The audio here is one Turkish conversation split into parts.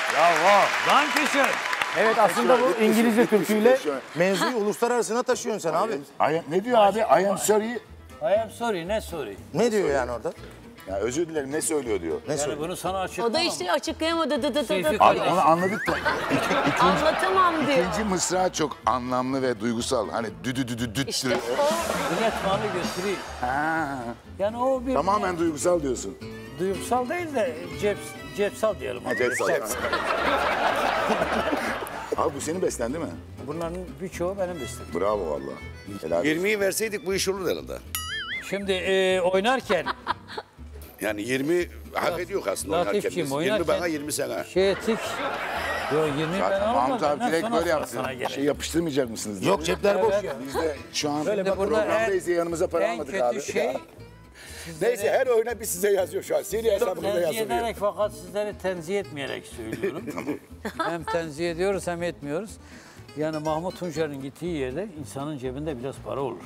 Bravo. Dankeschön. Evet aslında bu İngilizce türküyle mevzuyu uluslararasına taşıyorsun sen abi. Ne diyor abi? I am sorry. I am sorry, ne sorry? Ne diyor yani orada? Ya özür dilerim ne söylüyor diyor. Ne Yani söylüyor? bunu sana açıklamam. O da işte açıklayamadı. Seyfi Abi onu anladık da. Anlatamam diyor. İkinci mısra çok anlamlı ve duygusal. Hani düdü. İşte o. Üretmanı götürüyor. Ha. Yani o bir Tamamen duygusal diyorsun. duygusal değil de cepsal diyelim. Cepsal. Abi bu senin beslen değil mi? Bunların birçoğu benim besledim. Bravo valla. Helal olsun. 20'yi verseydik bu iş olur herhalde. Şimdi oynarken Yani 20 hak ediyor aslında oynarken. Latifciğim, Biz. oynarken 20 bana 20 sana. şey ettik. Yo 20 ben Zaten almadım. Mahmut abi Ben direkt sana böyle sana yaptı. gerek. Şey yapıştırmayacak mısınız diye. Yok cepler boş ya. Biz de şu an Böyle burada programdayız diye yanımıza para en almadık kötü abi. şey Neyse her oyuna bir size yazıyor şu an. Seri hesabınıza tenzih yazılıyor. ederek fakat sizleri tenzih etmeyerek söylüyorum. Hem tenzih ediyoruz hem etmiyoruz. Yani Mahmut Tuncer'in gittiği yerde insanın cebinde biraz para olur.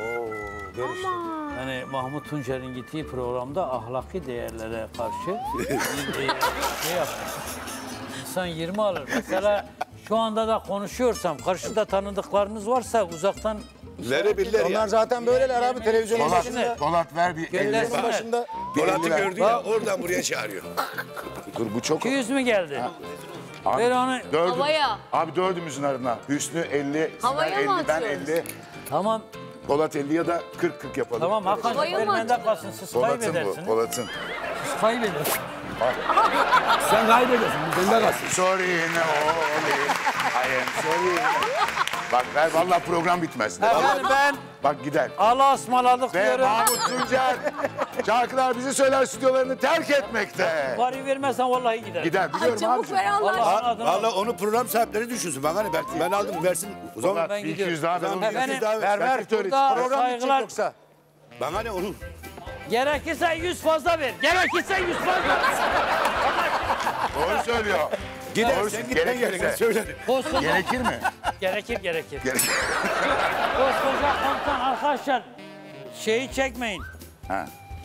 Yani Mahmut Tuncer'in gittiği programda ahlaki değerlere karşı şey yapmış. İnsan 20 alır. Mesela şu anda da konuşuyorsam karşıda tanıdıklarınız varsa uzaktan Verebilirler Onlar ya. zaten böyleler abi televizyonun başında. Polat ver bir 50. Göndersinler. Başında. Polat'ı Elli ver. gördü ya oradan buraya çağırıyor. Dur bu çok. 200 mü geldi? Abi, Ver onu. Havaya. Abi dördümüzün arasına. Hüsnü 50, Havaya Sinan mı 50, ben atıyoruz? 50. Tamam. Polat 50 ya da 40 yapalım. Tamam Hakan Havaya mı vermende atıyoruz? kalsın siz Polat'ın bu, kaybedersiniz. Polat'ın. Siz kaybedersiniz. Sen kaybediyorsun. Benden kalsın. Sorry ne only, I am sorry. Bak ver vallahi program bitmez. Efendim ben Bak gider. Allah'a ısmarladık Ve diyorum. Mahmut Tuncer, şarkılar bizi söyler stüdyolarını terk etmekte. Parayı vermezsen vallahi gider. Gider Ay biliyorum çabuk abicim. ver Allah aşkına. Allah'ın adına. Valla onu program sahipleri düşünsün. Bak hani ben aldım versin. O zaman Polat ben bir gidiyorum. 200 daha ver. Tamam, Efendim, 200 daha Ver ver. Burada Program bitecek saygılar. yoksa. bana ne onun? Gerekirse 100 fazla ver. Gerekirse 100 fazla ver. Doğru söylüyor. Gider Doğru, sen gitmen gerekirse. gereken söyle. Koskoca, Gerekir mi? gerekir. Gerekir. Koskoca komutan arkadaşlar. Şeyi çekmeyin. Ha.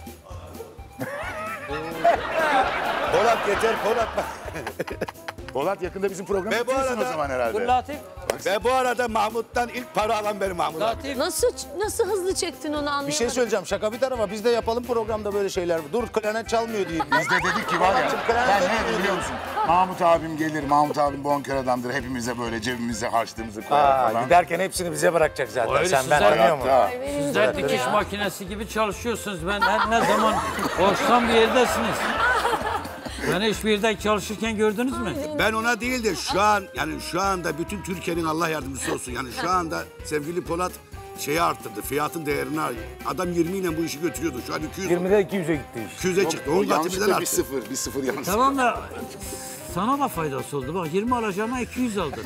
Polat yeter Polat bak. Polat yakında bizim programı Ve bu bitirirsin o arada- zaman Dur herhalde. Latif. Ve bu arada Mahmut'tan ilk para alan benim Mahmut abi. Latif. Nasıl hızlı çektin onu anlayamadım. Bir şey söyleyeceğim şaka bir tarafa biz de yapalım programda böyle şeyler. Dur klarnet çalmıyor diye. Biz de dedik ki var ya, ben ne biliyor musun? Mahmut abim gelir, Mahmut abim bonkör adamdır. Hepimize böyle cebimize harçlığımızı koyar falan. Giderken hepsini bize bırakacak zaten. Öyle Sen ben sizler tanıyor musun? Hatta Sizler dikiş makinesi gibi çalışıyorsunuz. Ben her ne zaman boştan bir yerdesiniz. Beni hiçbir yerde çalışırken gördünüz mü? Ben ona değil de şu anda bütün Türkiye'nin Allah yardımcısı olsun. Yani şu anda sevgili Polat şeyi arttırdı. Fiyatın değerini adam 20 ile bu işi götürüyordu. Şu an 200. 20'de 200'e gitti iş. 200'e çıktı. o 10 katı birden yanlışlıkla arttı. bir sıfır yanlış. Tamam da sana da faydası oldu. Bak 20 alacağıma 200 aldın.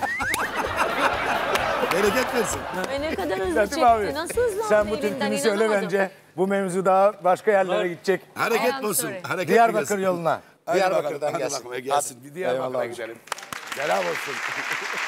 Bereket versin. Ve ne kadar hızlı Latif çekti. abi, Nasıl hızlandı sen bu elinden, türkünü söyle inanamadım. bence. Bu mevzu daha başka yerlere gidecek. Hareket am olsun. sorry. Hareket Diyarbakır gelsin. yoluna. Hadi Diyarbakır'dan bakalım, hadi gelsin. bakalım, gelsin. Bir Diyarbakır'a Eyvallah. gidelim. Selam olsun.